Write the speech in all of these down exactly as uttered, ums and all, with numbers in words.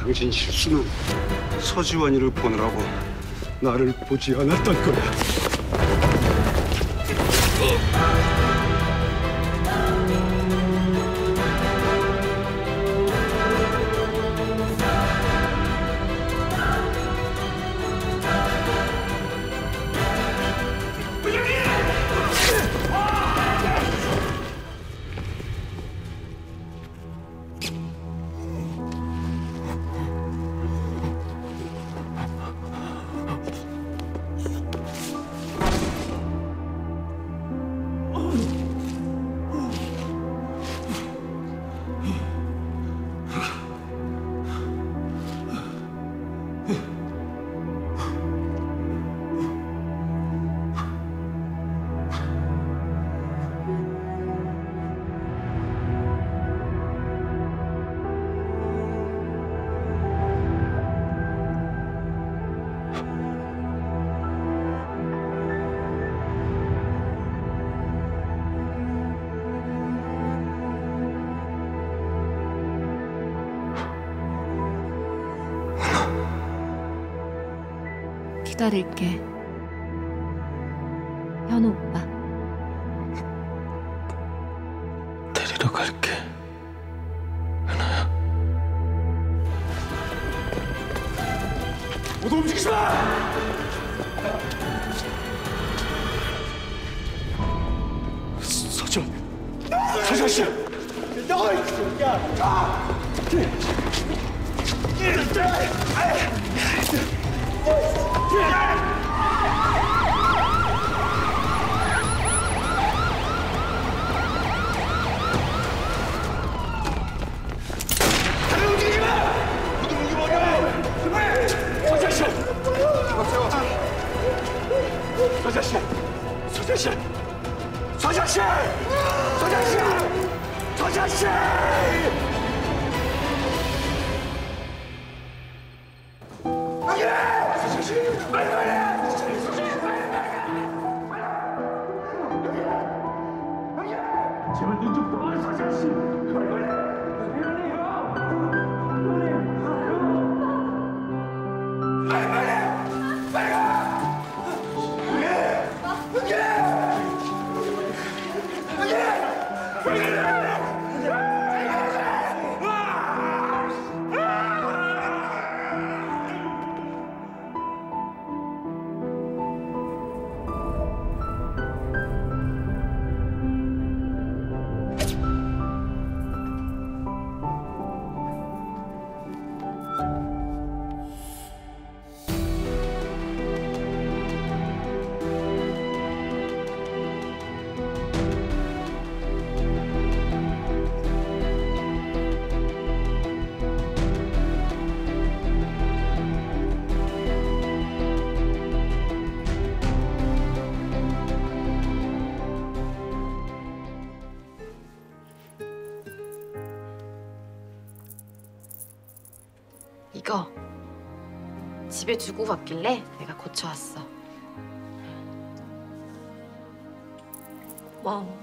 당신 실수는 서지환이를 보느라고 나를 보지 않았던 거야. 기다릴게, 현우 오빠. 데리러 갈게, 현아야. 모두 움직이지 마! 서지환! 서지환 씨! 나와! 야! 다들 움직이지 마! 모두 무기 버려! 서지환 씨! 서지환 씨! 서지환 씨! 서지환 씨! 서지환 씨! 서지환 씨! 빨리 빨리! 제발 눈 좀 떠, 서지환 씨! 빨리 빨리! 빨리 빨리! 빨리 가! 여기! 여기! 여기! 빨리 가! 이거 집에 두고 갔길래 내가 고쳐왔어. 고마워.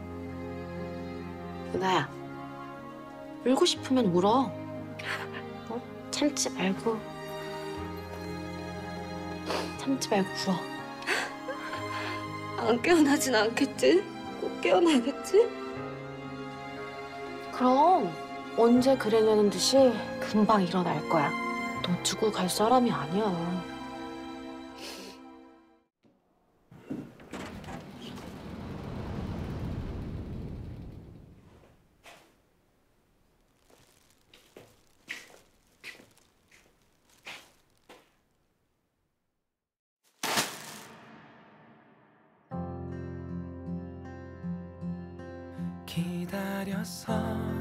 은하야, 울고 싶으면 울어. 어? 참지 말고. 참지 말고 울어. 안 깨어나진 않겠지? 꼭 깨어나겠지? 그럼 언제 그래냐는 듯이 금방 일어날 거야. 너 두고 갈 사람이 아니야. 기다렸어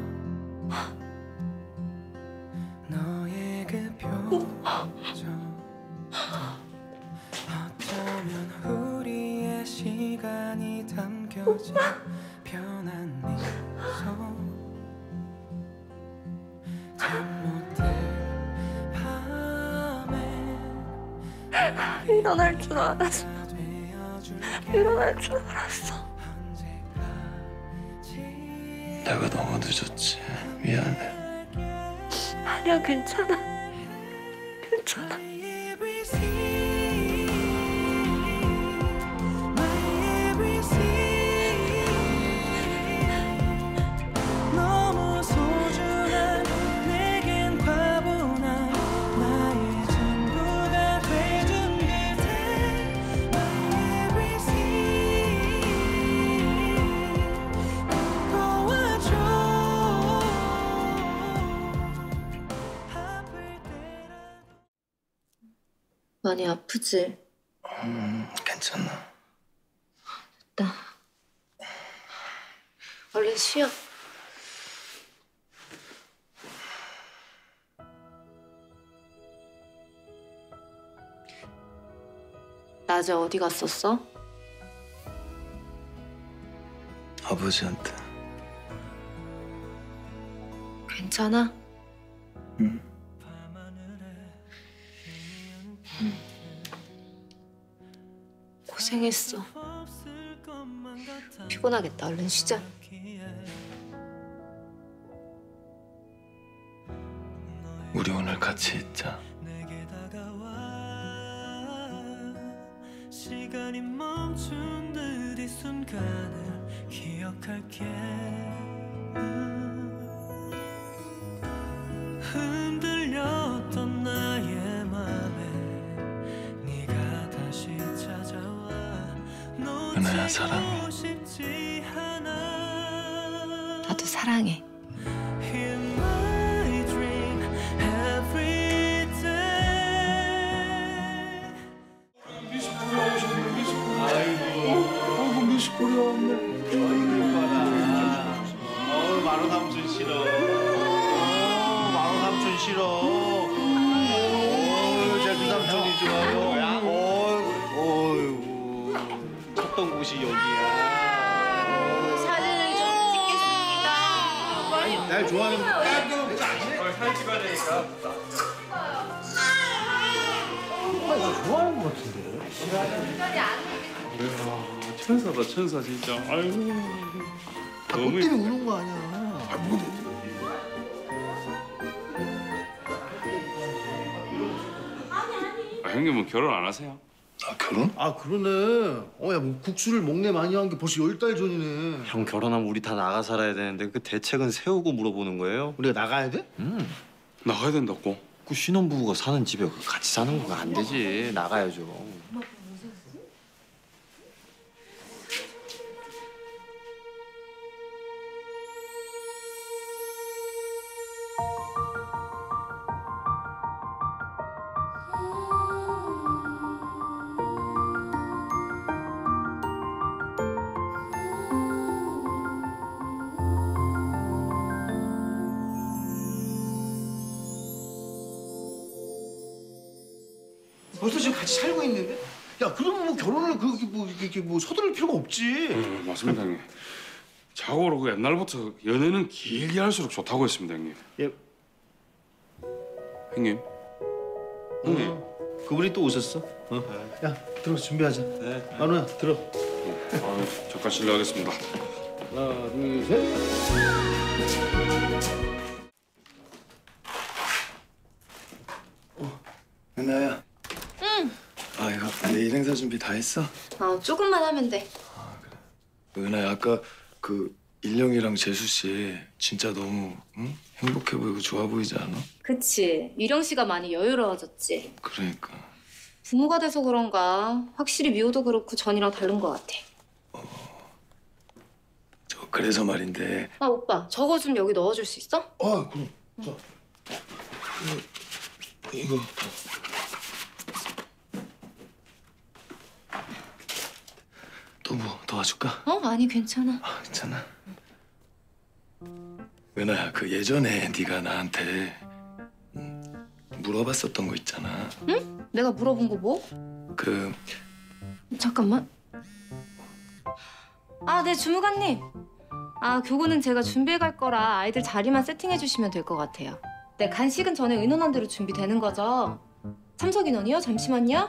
너의 그 표정 어쩌면 우리의 시간이 담겨진 편한 미소 잠 못 들 밤에 일어날 줄 알았어. 일어날 줄 알았어. 내가 너무 늦었지. 미안해. 아니야, 괜찮아. 괜찮아. 너무 소중한 내겐 과분한 나의 전부가 돼준 그대 My everything 도와줘 아플 때라도 많이 아프지? 음, 괜찮아. 나 얼른 쉬어. 낮에 어디 갔었어? 아버지한테. 괜찮아? 응. 고생했어. 피곤하겠다. 얼른 쉬자. 우리 오늘 같이 있자. 내게 다가와 시간이 멈춘 듯 이 순간을 기억할게 흔들렸던 나의 맘에 네가 다시 찾아와 은하야, 사랑해. 놓치고 싶지 않아 나도 사랑해. In my dream every day 아이고 미식구리 왔네. 어이구 봐라. 어우 마루 삼촌 싫어. 어우 마루 삼촌 싫어. 어우 제주 삼촌이 좋아요. 어이구 어이구 찾던 곳이 여기야. 사진을 좀 찍겠습니다. 날 좋아하는 좋아하는 것 같은데. 천사다 천사 진짜. 아이고. 너무 너 때문에 우는 거 아니야. 아, 형님은 결혼 안 하세요? 아, 결혼? 아 그러네. 어야 뭐 국수를 먹네 많이 한 게 벌써 열 달 전이네. 형 결혼하면 우리 다 나가 살아야 되는데 그 대책은 세우고 물어보는 거예요? 우리가 나가야 돼? 음. 나가야 된다고? 그 신혼부부가 사는 집에 그 같이 사는 거가 안 되지. 나가야죠. 벌써 지금 같이 살고 있는데? 야 그러면 뭐 결혼을 그렇게 뭐 이렇게 뭐 서두를 필요가 없지. 음, 맞습니다 형님. 자고로 그 옛날부터 연애는 길게 할수록 좋다고 했습니다 형님. 예. 형님. 형님. 어, 그분이 또 오셨어. 어. 야 들어가서 준비하자. 네. 만우야 들어. 아, 잠깐 실례하겠습니다. 하나 둘 셋. 은하야. 응. 아, 이거 내일 행사 준비 다 했어? 아, 조금만 하면 돼. 은하야, 아까 그 일령이랑 재수 씨 진짜 너무 응? 행복해 보이고 좋아 보이지 않아? 그치. 미령 씨가 많이 여유로워졌지. 그러니까. 부모가 돼서 그런가 확실히 미호도 그렇고 전이랑 다른 것 같아. 저 그래서 말인데. 아, 오빠. 저거 좀 여기 넣어줄 수 있어? 아, 그럼. 자, 이거 이거. 또 뭐 도와줄까? 어? 아니, 괜찮아. 아, 괜찮아. 은하야, 그 예전에 네가 나한테 음, 물어봤었던 거 있잖아. 응? 내가 물어본 거 뭐? 그 잠깐만. 아, 네, 주무관님. 아, 교구는 제가 준비해 갈 거라 아이들 자리만 세팅해 주시면 될 것 같아요. 네, 간식은 전에 의논한 대로 준비되는 거죠? 참석 인원이요? 잠시만요.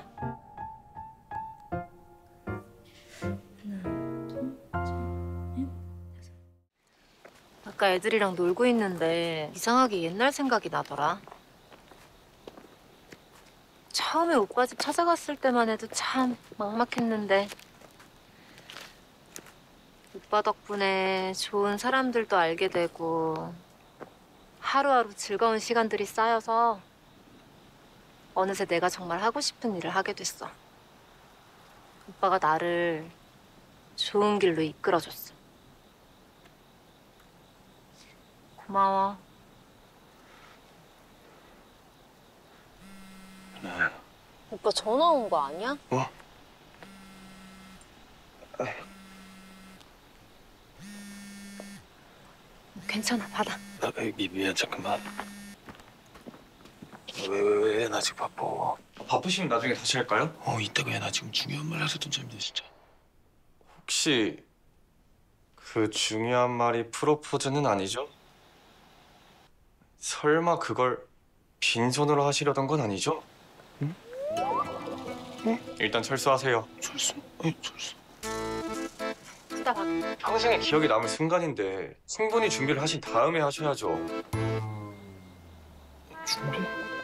아까 애들이랑 놀고 있는데 이상하게 옛날 생각이 나더라. 처음에 오빠 집 찾아갔을 때만 해도 참 막막했는데 오빠 덕분에 좋은 사람들도 알게 되고 하루하루 즐거운 시간들이 쌓여서 어느새 내가 정말 하고 싶은 일을 하게 됐어. 오빠가 나를 좋은 길로 이끌어줬어. 고마워. 은하야. 오빠 전화 온 거 아니야? 어? 괜찮아, 받아. 나 미, 미안 잠깐만. 왜 왜 왜 나 지금 바빠. 바쁘시면 나중에 다시 할까요? 어 이따가 해. 나 지금 중요한 말 하려던 참인데 진짜. 혹시 그 중요한 말이 프로포즈는 아니죠? 설마 그걸 빈손으로 하시려던 건 아니죠? 응? 응? 일단 철수하세요. 철수? 아니 철수. 받아, 받아. 평생의 기억에 남을 순간인데 충분히 준비를 하신 다음에 하셔야죠. 준비?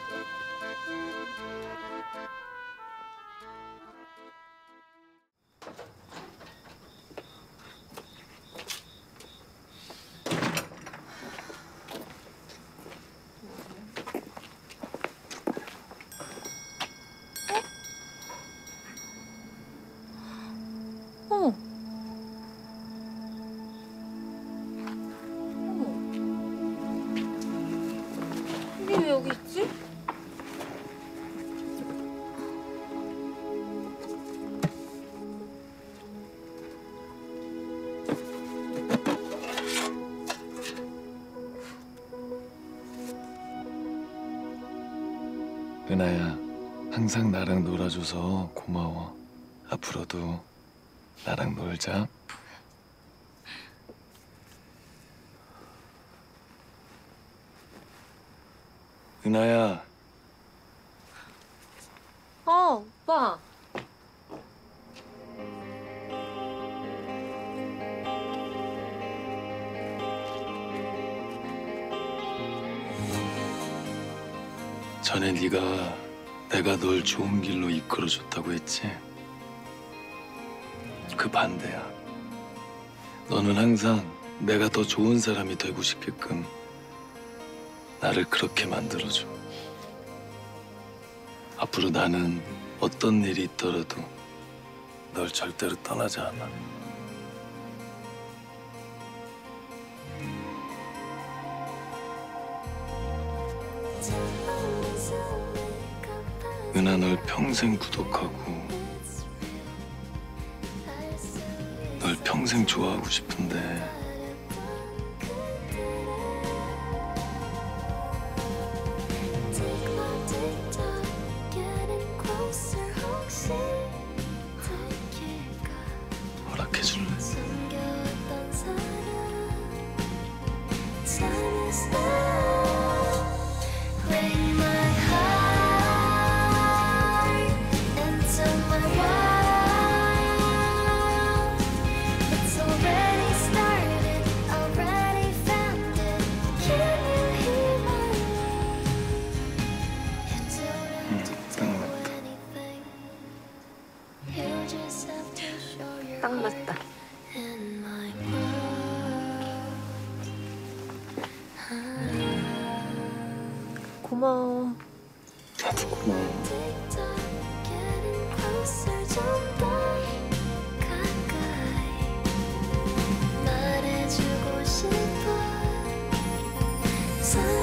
어머. 어머. 이게 왜 여기 있지? 은하야, 항상 나랑 놀아줘서 고마워. 앞으로도 나랑 놀자. 은하야, 어, 오빠. 전에 네가 내가 널 좋은 길로 이끌어줬다고 했지? 그 반대야. 너는 항상 내가 더 좋은 사람이 되고 싶게끔 나를 그렇게 만들어줘. 앞으로 나는 어떤 일이 있더라도 널 절대로 떠나지 않아. 은하, 널 평생 구독하고 널 평생 좋아하고 싶은데 허락해줄래? 딱 맞다. 고마워. 나도 고마워. 말해주고 싶어.